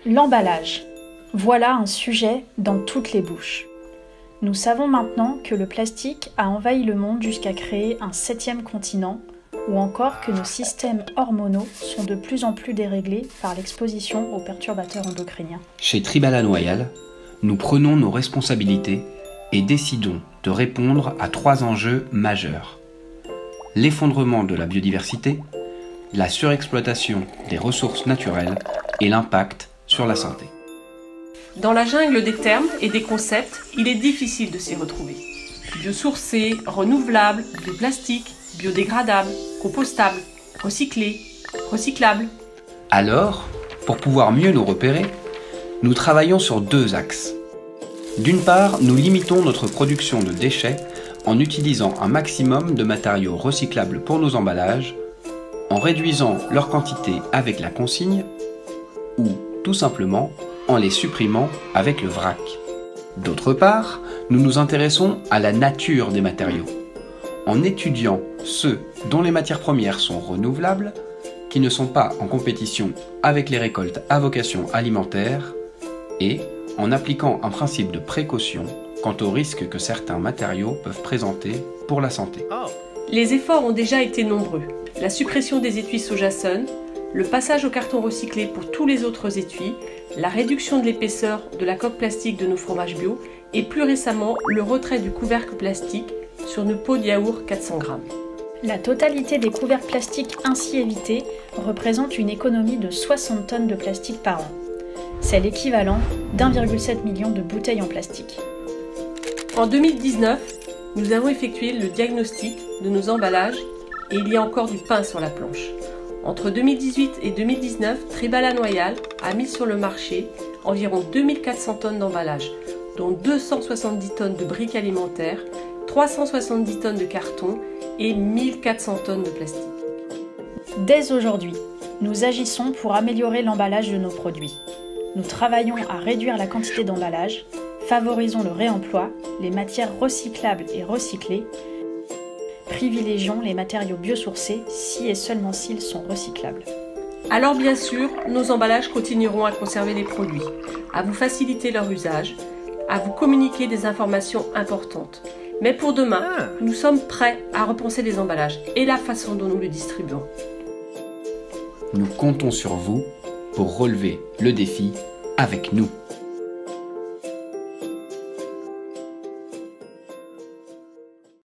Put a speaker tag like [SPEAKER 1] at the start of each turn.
[SPEAKER 1] L'emballage. Voilà un sujet dans toutes les bouches. Nous savons maintenant que le plastique a envahi le monde jusqu'à créer un 7e continent, ou encore que nos systèmes hormonaux sont de plus en plus déréglés par l'exposition aux perturbateurs endocriniens.
[SPEAKER 2] Chez Tribala Noyal, nous prenons nos responsabilités et décidons de répondre à 3 enjeux majeurs. L'effondrement de la biodiversité, la surexploitation des ressources naturelles et l'impact sur la santé.
[SPEAKER 3] Dans la jungle des termes et des concepts, il est difficile de s'y retrouver. Biosourcé, renouvelable, bioplastique, biodégradable, compostable, recyclé, recyclable.
[SPEAKER 2] Alors, pour pouvoir mieux nous repérer, nous travaillons sur 2 axes. D'une part, nous limitons notre production de déchets en utilisant un maximum de matériaux recyclables pour nos emballages, en réduisant leur quantité avec la consigne, ou tout simplement en les supprimant avec le vrac. D'autre part, nous nous intéressons à la nature des matériaux, en étudiant ceux dont les matières premières sont renouvelables, qui ne sont pas en compétition avec les récoltes à vocation alimentaire, et en appliquant un principe de précaution quant aux risques que certains matériaux peuvent présenter pour la santé.
[SPEAKER 3] Les efforts ont déjà été nombreux. La suppression des étuis Sojasun, le passage au carton recyclé pour tous les autres étuis, la réduction de l'épaisseur de la coque plastique de nos fromages bio et plus récemment le retrait du couvercle plastique sur nos pots de yaourt 400 g.
[SPEAKER 1] La totalité des couvercles plastiques ainsi évités représente une économie de 60 tonnes de plastique par an. C'est l'équivalent d'1,7 million de bouteilles en plastique.
[SPEAKER 3] En 2019, nous avons effectué le diagnostic de nos emballages et il y a encore du pain sur la planche. Entre 2018 et 2019, Tribala Noyal a mis sur le marché environ 2400 tonnes d'emballage, dont 270 tonnes de briques alimentaires, 370 tonnes de carton et 1400 tonnes de plastique.
[SPEAKER 1] Dès aujourd'hui, nous agissons pour améliorer l'emballage de nos produits. Nous travaillons à réduire la quantité d'emballage, favorisons le réemploi, les matières recyclables et recyclées, privilégions les matériaux biosourcés si et seulement s'ils sont recyclables.
[SPEAKER 3] Alors bien sûr, nos emballages continueront à conserver les produits, à vous faciliter leur usage, à vous communiquer des informations importantes. Mais pour demain, nous sommes prêts à repenser les emballages et la façon dont nous les distribuons.
[SPEAKER 2] Nous comptons sur vous pour relever le défi avec nous.